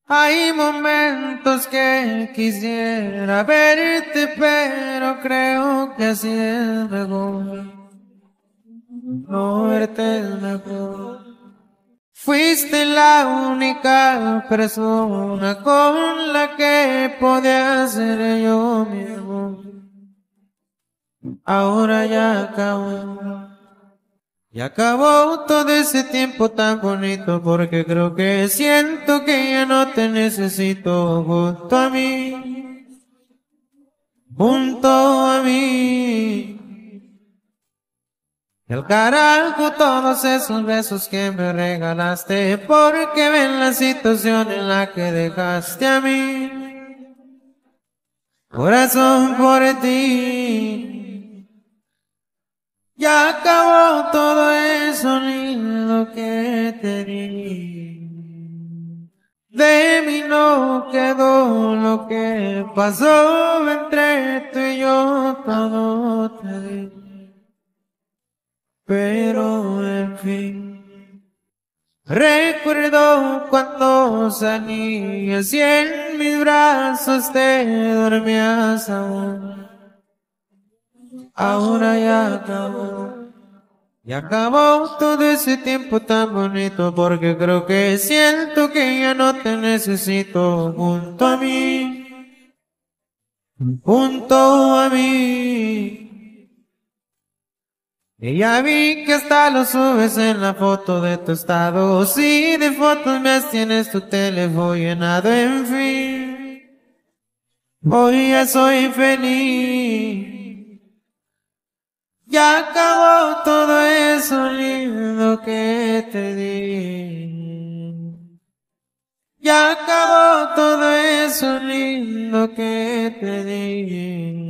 Hay momentos que quisiera verte, pero creo que así es mejor. No verte es mejor. Fuiste la única persona con la que podía ser yo mismo. Ahora ya acabó. Y acabó todo ese tiempo tan bonito porque creo que siento que ya no te necesito junto a mí, junto a mí. Y al carajo todos esos besos que me regalaste porque ven la situación en la que dejaste a mi corazón por ti. Ya acabó todo eso lindo que te di. De mí no quedó lo que pasó entre tú y yo, todo te di. Pero en fin, recuerdo cuando salías y en mis brazos te dormías aún. Ahora ya acabó. Y acabó todo ese tiempo tan bonito porque creo que siento que ya no te necesito junto a mí, junto a mí. Y ya vi que hasta lo subes en la foto de tu estado. Sí, de fotos me tienes tu teléfono llenado, en fin. Hoy ya soy feliz. Ya acabó todo eso lindo que te di. Ya acabó todo eso lindo que te di.